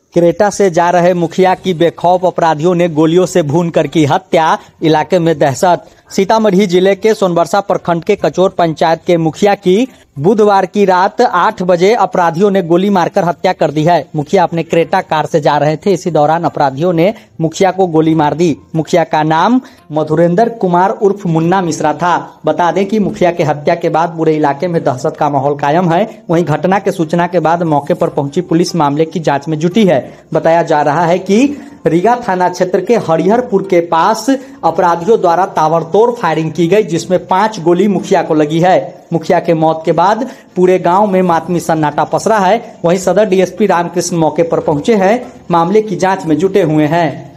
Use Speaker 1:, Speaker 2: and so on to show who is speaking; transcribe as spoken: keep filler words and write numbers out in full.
Speaker 1: Creta से जा रहे मुखिया की बेखौफ अपराधियों ने गोलियों से भूनकर की हत्या, इलाके में दहशत। सीतामढ़ी जिले के सोनबरसा प्रखंड के कचोर पंचायत के मुखिया की बुधवार की रात आठ बजे अपराधियों ने गोली मारकर हत्या कर दी है। मुखिया अपने क्रेटा कार से जा रहे थे, इसी दौरान अपराधियों ने मुखिया को गोली मार दी। मुखिया का नाम मधुरेंद्र कुमार उर्फ मुन्ना मिश्रा था। बता दें कि मुखिया के हत्या के बाद पूरे इलाके में दहशत का माहौल कायम है। वहीं घटना के सूचना के बाद मौके पर पहुंची पुलिस मामले की जांच में जुटी है। बताया जा रहा है कि रीगा थाना क्षेत्र के हरिहरपुर के पास अपराधियों द्वारा ताबड़तोड़ फायरिंग की गई, जिसमें पांच गोली मुखिया को लगी है। मुखिया के मौत के बाद पूरे गांव में मातमी सन्नाटा पसरा है। वहीं सदर डीएसपी रामकृष्ण मौके पर पहुंचे हैं, मामले की जांच में जुटे हुए हैं।